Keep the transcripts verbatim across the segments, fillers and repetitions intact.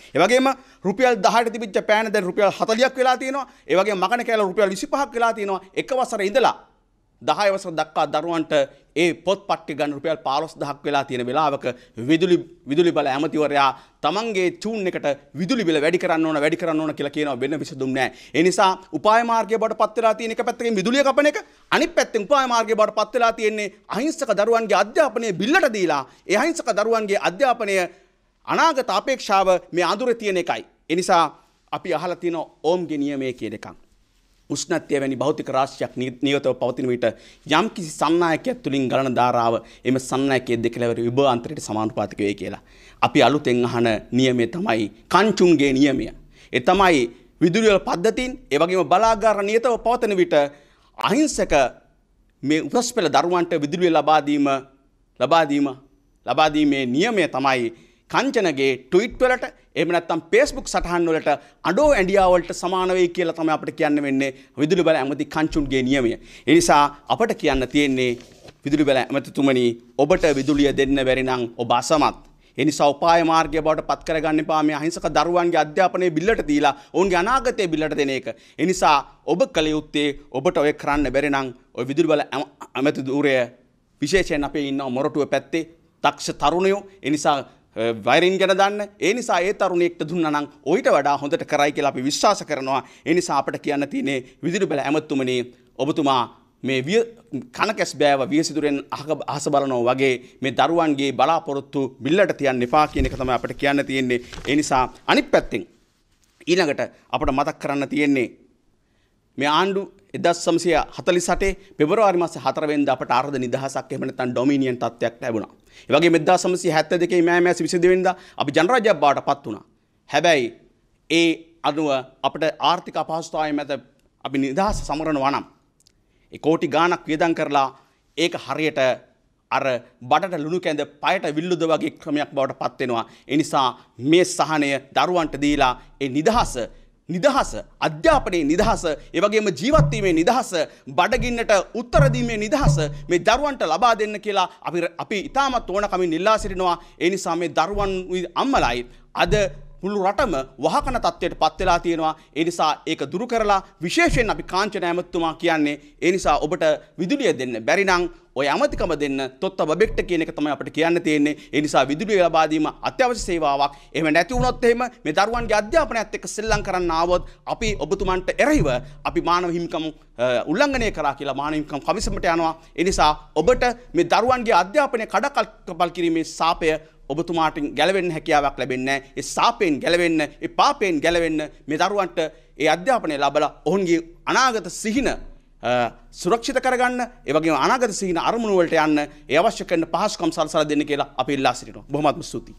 ඒ වගේම රුපියල් දහයට තිබිච්ච පෑන දැන් රුපියල් හතළියක් වෙලා තියෙනවා. ඒ වගේම මකන කෑල්ල රුපියල් විසිපහක් වෙලා තියෙනවා. එක වසරේ ඉඳලා දහය වසර දක්වා දරුවන්ට ඒ පොත් පට්ටි ගන්න රුපියල් පහළොස් දහසක් වෙලා තියෙන වෙලාවක විදුලි විදුලි බල ඇමතිවරයා තමන්ගේ චූන් එකට විදුලි බිල වැඩි කරන්න ඕන වැඩි කරන්න ඕන කියලා කියනවා වෙන විසඳුම් නැහැ. ඒ නිසා උපාය මාර්ගය බවට පත් වෙලා තියෙන එක පැත්තකින් විදුලිය කපන එක අනිත් පැත්තෙන් උපාය මාර්ගය බවට පත් වෙලා තියෙන්නේ අහිංසක දරුවන්ගේ අධ්‍යාපනය බිල්ලට දීලා ඒ අහිංසක දරුවන්ගේ අධ්‍යාපනය අනාගත අපේක්ෂාව මේ අඳුරේ තියෙන එකයි. ඒ නිසා අපි අහලා තියෙන ඕම්ගේ නියමයේ කියන එකක්. උෂ්ණත්වය වැනි භෞතික රාශියක් නියතව පවතින විට යම් කිසි සන්නායකයක් තුලින් ගලන ධාරාව එම සන්නායකයේ දෙකලවර විභවාන්තරයට සමානුපාතික වේ කියලා. අපි අලුතෙන් අහන නියමය තමයි කංචුන්ගේ නියමය. ඒ තමයි විදුලි වල පද්ධතීන් ඒ වගේම බලාගාර නියතව පවතින විට අහිංසක මේ උසස් පෙළ දරුවන්ට විදුලිය ලබා දීම ලබා දීම ලබා දීමේ නියමය තමයි කංචනගේ ට්වීට් වලට එහෙම නැත්නම් Facebook සටහන් වලට අඩෝ ඇඬියා වලට සමාන වෙයි කියලා තමයි අපිට කියන්න වෙන්නේ විදුලි බල ඇමති කංචුන්ගේ නියමය. ඒ නිසා අපිට කියන්න තියෙන්නේ විදුලි බල ඇමතිතුමනි ඔබට විදුලිය දෙන්න බැරි නම් ඔබ අසමත්. ඒ නිසා උපාය මාර්ගය බවට පත් කරගන්න එපා මේ අහිංසක දරුවන්ගේ අධ්‍යාපනයේ බිල්ලට දීලා ඔවුන්ගේ අනාගතයේ බිල්ලට දෙන එක. ඒ නිසා ඔබ කල යුත්තේ ඔබට ඔය කරන්න බැරි නම් ඔය විදුලි බල ඇමති ධූරය විශේෂයෙන් අපේ ඉන්න මොරටුව පැත්තේ දක්ෂ තරුණයෝ ඒ නිසා වයරින් ගැන දන්න ඒ නිසා ඒ තරුණයෙක්ට දුන්නා නම් ඔయిత වඩා හොඳට කරයි කියලා අපි විශ්වාස කරනවා. ඒ නිසා අපිට කියන්න තියෙන්නේ විදුලි බල ඇමතුමනි ඔබතුමා මේ කනකැස් බෑව වියසිදුරෙන් අහස බලනවා වගේ මේ දරුවන්ගේ බලාපොරොත්තු බිල්ලට තියන්න එපා කියන එක තමයි අපිට කියන්න තියෙන්නේ. ඒ නිසා අනිත් පැත්තෙන් ඊළඟට අපිට මතක් කරන්න තියෙන්නේ මේ ආණ්ඩු එක්දහස් නවසිය හතළිස් අටේ පෙබරවාරි මාසේ හතර වෙනිදා අපට අර්ධ නිදහසක් එහෙම නැත්නම් ඩොමිනියන් තත්ත්වයක් ලැබුණා. ඒ වගේම එක්දහස් නවසිය හැත්තෑ දෙකේ මෑ මාසේ විසි දෙවෙනිදා අපි ජනරාජ්‍යයක් බවට පත් වුණා. හැබැයි ඒ අනුව අපිට ආර්ථික අපහසුතාවය මැද අපි නිදහස සමරනවා නම් ඒ කෝටි ගාණක් වියදම් කරලා ඒක හරියට අර බඩට ලුණු කැඳ පයට විල්ලුද වගේ ක්‍රමයක් බවට පත් වෙනවා. ඒ නිසා මේ සහනය දරුවන්ට දීලා ඒ නිදහස නිදහස අධ්‍යාපනයේ නිදහස ඒ වගේම ජීවත් වීමේ නිදහස බඩගින්නට උත්තර දීමේ නිදහස මේ දරුවන්ට ලබා දෙන්න කියලා අපි අපි ඉතාමත් ඕනකමින් ඉල්ලා සිටිනවා. ඒ නිසා මේ දරුවන් අම්මලායි අද මුළු රටම වහකන තත්ත්වයට පත් වෙලා තියෙනවා. ඒ නිසා ඒක දුරු කරලා විශේෂයෙන් අපි කාංචන ඇමතුමා කියන්නේ ඒ නිසා ඔබට විදුලිය දෙන්න බැරි නම් ඔය ඇමතිකම දෙන්න තොත්ත බබෙක්ට කියන එක තමයි අපිට කියන්න තියෙන්නේ. ඒ නිසා විදුලිය ලබා දීම අත්‍යවශ්‍ය සේවාවක්. එහෙම නැති වුණොත් එහෙම මේ දරුවන්ගේ අධ්‍යාපනයත් එක්ක සෙල්ලම් කරන්න ආවොත් අපි ඔබතුමන්ට එරෙහිව අපි මානව හිමිකම් උල්ලංඝනය කරා කියලා මානව හිමිකම් කමිසමට යනවා. ඒ නිසා ඔබට මේ දරුවන්ගේ අධ්‍යාපනය කඩකප්පල් කිරීමේ සාපය ඔබතුමාට ගැලවෙන්න හැකියාවක් ලැබෙන්නේ නැහැ. ඒ සාපයෙන් ගැලවෙන්න, ඒ පාපයෙන් ගැලවෙන්න මේ දරුවන්ට ඒ අධ්‍යාපනය ලැබලා ඔවුන්ගේ අනාගත සිහින සුරක්ෂිත කරගන්න, ඒ වගේම අනාගත සිහින අරමුණු වලට යන්න ඒ අවශ්‍ය කරන පහසුකම් සලසලා දෙන්න කියලා අපි ඉල්ලා සිටිනවා. බොහොමත්ම ස්තුතියි.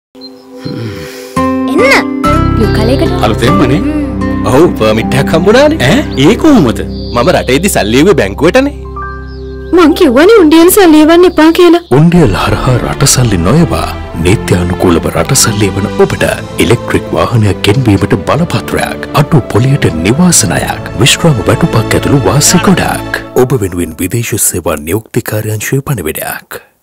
එන්න. යුකලයකට අලුතෙන්මනේ. ඔව් පර්මිට් එකක් හම්බුණානේ. ඈ ඒ කොහොමද? මම රටේදී සල්ලි ලියුවේ බැංකුවටනේ. මං කිව්වනේ උණ්ඩියල් සල්ලි එවන්න එපා කියලා. උණ්ඩියල් හරහා රට සල්ලි නොයවා නීත්‍යානුකූලව රට සල්ලි එවන ඔබට ඉලෙක්ට්‍රික් වාහනයක් ගෙන්වීමට බලපත්‍රයක්, අටු පොලියට නිවාසනයක්, විශ්‍රාම වැටුපක් ඇතුළු වාසි ගොඩක්. ඔබ වෙනුවෙන් විදේශ සේවා නියුක්ති කාර්යාංශයේ පණිවිඩයක්.